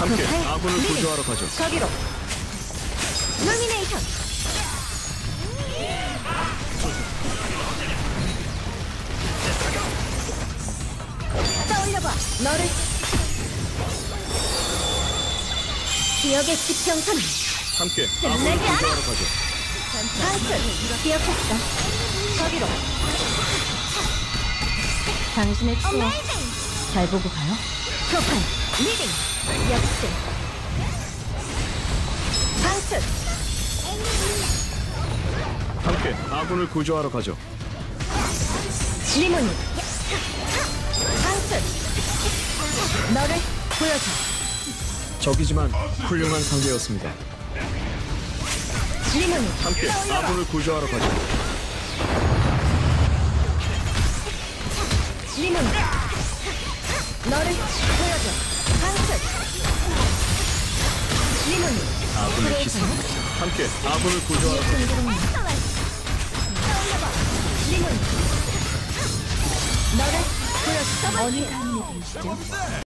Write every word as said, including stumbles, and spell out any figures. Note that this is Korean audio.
함께 아군을 리딩. 구조하러 가죠. 저기로. 루미네이션. 떠올려봐. 너를. 기억의 지평선. 함께 끝내지 아군을 않아. 구조하러 가죠. 한술 기억했어. 저기로. 당신의 추억 잘 보고 가요. 프로파일 리딩. 역시. 한술. 함께 아군을 구조하러 가죠. 리모니. 한술. 너를 보여줘. 적이지만 훌륭한 상대였습니다. 리모니. 함께 아군을 구조하러 가죠. 리모니. 너를 보여줘. 한술. 리모니. 아군을 기습. 함께 아군을 구조하러 가죠. 리모니. 너를 보여줘. 어느 가문에 계시죠?